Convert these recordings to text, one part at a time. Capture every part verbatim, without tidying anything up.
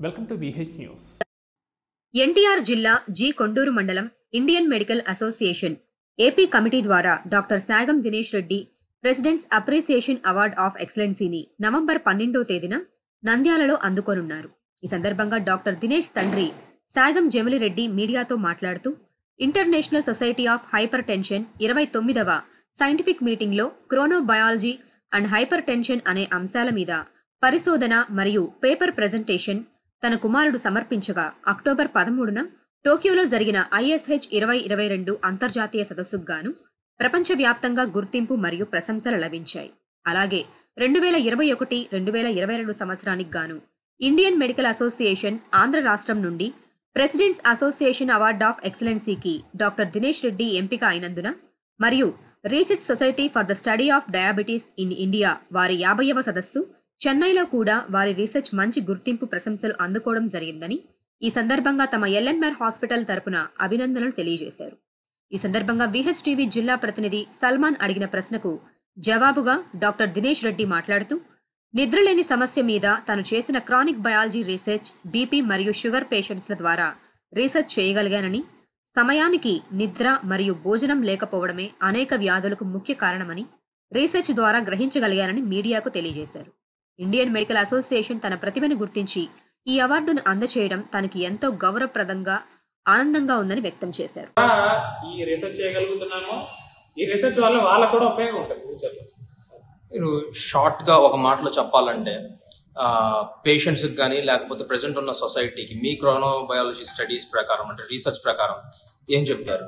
Welcome to V H news. NTR జిల్లా జి కొండూరు మండలం Indian medical association AP committee ద్వారా doctor Sagam Dinesh Reddy president's appreciation award of ఎక్సలెన్సీని November పన్నెండో తేదీన నంద్యాలలో అందుకోనున్నారు. ఈ సందర్భంగా డాక్టర్ దినేష్ తండ్రి సాగం జమిలిరెడ్డి మీడియాతో మాట్లాడుతూ international society of hypertension ఇరవై తొమ్మిదవ సైంటిఫిక్ మీటింగ్లో క్రోనోబయాలజీ అండ్ హైపర్ టెన్షన్ అనే అంశాల మీద పరిశోధన మరియు పేపర్ ప్రెజెంటేషన్ తన కుమారుడు సమర్పించగా అక్టోబర్ పదమూడున టోక్యోలో జరిగిన ఐఎస్హెచ్ ఇరవై ఇరవై రెండు అంతర్జాతీయ సదస్సుకు గాను ప్రపంచవ్యాప్తంగా గుర్తింపు మరియు ప్రశంసలు లభించాయి. అలాగే రెండు వేల ఇరవై ఒకటి రెండు వేల ఇరవై రెండు సంవత్సరానికి గాను ఇండియన్ మెడికల్ అసోసియేషన్ ఆంధ్ర రాష్ట్రం నుండి ప్రెసిడెంట్స్ అసోసియేషన్ అవార్డ్ ఆఫ్ ఎక్సలెన్సీకి డాక్టర్ దినేష్ రెడ్డి ఎంపిక అయినందున మరియు research society for the study of diabetes in India వారి యాభైవ సదస్సు చెన్నైలో కూడా వారి రీసెర్చ్ మంచి గుర్తింపు ప్రశంసలు అందుకోవడం జరిగిందని ఈ సందర్భంగా తమ ఎల్ఎంఆర్ హాస్పిటల్ తరపున అభినందనలు తెలియజేశారు. ఈ సందర్భంగా విహెచ్ టీవీ జిల్లా ప్రతినిధి సల్మాన్ అడిగిన ప్రశ్నకు జవాబుగా డాక్టర్ దినేష్ రెడ్డి మాట్లాడుతూ నిద్రలేని సమస్య మీద తను చేసిన క్రానిక్ బయాలజీ రీసెర్చ్ బీపీ మరియు షుగర్ పేషెంట్స్ల ద్వారా రీసెర్చ్ చేయగలిగానని, సమయానికి నిద్ర మరియు భోజనం లేకపోవడమే అనేక వ్యాధులకు ముఖ్య కారణమని రీసెర్చ్ ద్వారా గ్రహించగలిగానని మీడియాకు తెలియజేశారు. ఇండియన్ మెడికల్ అసోసియేషన్ తన ప్రతిభను గుర్తించి ఈ అవార్డును అందచేయడం తనకి ఎంతో గౌరవప్రదంగా ఆనందంగా ఉందని వ్యక్తం చేశారు. ఈ రీసెర్చ్ చేయగలుగుతున్నాము, ఈ రీసెర్చ్ వల్ల వాళ్ళకు కూడా ఉపయోగం ఉంటుంది ఫ్యూచర్లో. మీరు షార్ట్గా ఒక మాటలో చెప్పాలంటే పేషెంట్స్కి కానీ లేకపోతే ప్రెసెంట్ ఉన్న సొసైటీకి మీ క్రోనోబయాలజీ స్టడీస్ ప్రకారం అంటే రీసెర్చ్ ప్రకారం ఏం చెప్తారు?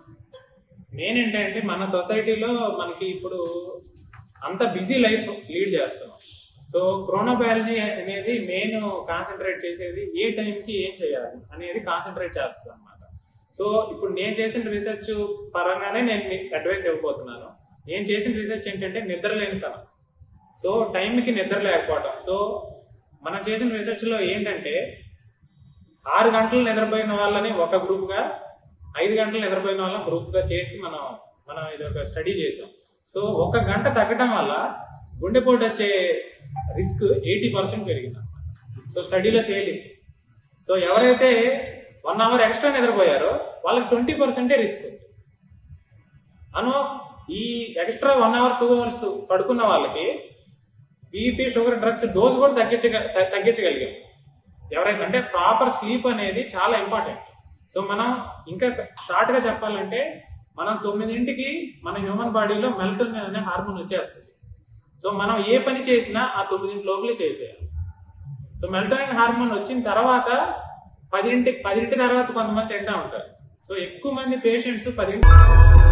మెయిన్ ఏంటంటే మన సొసైటీలో మనకి ఇప్పుడు అంత బిజీ లైఫ్ లీడ్ చేస్తున్నాం. సో క్రోనోబయాలజీ అనేది మెయిన్ కాన్సన్ట్రేట్ చేసేది ఏ టైంకి ఏం చేయాలి అనేది కాన్సన్ట్రేట్ చేస్తుంది అనమాట. సో ఇప్పుడు నేను చేసిన రీసెర్చ్ పరంగానే నేను మీకు అడ్వైస్ ఇవ్వబోతున్నాను. నేను చేసిన రీసెర్చ్ ఏంటంటే నిద్రలేనితనం. సో టైంకి నిద్ర లేకపోవటం. సో మనం చేసిన రీసెర్చ్లో ఏంటంటే ఆరు గంటలు నిద్రపోయిన వాళ్ళని ఒక గ్రూప్గా, ఐదు గంటలు నిద్రపోయిన వాళ్ళని గ్రూప్గా చేసి మనం మనం ఇది ఒక స్టడీ చేసాం. సో ఒక గంట తగ్గడం వల్ల గుండెపోటు వచ్చే రిస్క్ ఎయిటీ పర్సెంట్ పెరిగింది. సో స్టడీలో తేలింది. సో ఎవరైతే వన్ అవర్ ఎక్స్ట్రా నిద్రపోయారో వాళ్ళకి ట్వంటీ పర్సెంటే రిస్క్. అను ఈ extra one hour two hours పడుకున్న వాళ్ళకి బీపీ షుగర్ డ్రగ్స్ డోస్ కూడా తగ్గించ తగ్గించగలిగాం ఎవరైతే. అంటే ప్రాపర్ స్లీప్ అనేది చాలా ఇంపార్టెంట్. సో మనం ఇంకా షార్ట్గా చెప్పాలంటే మనం తొమ్మిదింటికి మన హ్యూమన్ బాడీలో మెలటోనిన్ అనే హార్మోన్ వచ్చేస్తుంది. సో మనం ఏ పని చేసినా ఆ తొమ్మిదింటి లోపలే చేసేయాలి. సో మెలటోనిన్ హార్మోన్ వచ్చిన తర్వాత పదింటి పదింటి తర్వాత కొంతమంది తింటా ఉంటారు. సో ఎక్కువ మంది పేషెంట్స్ పదింటి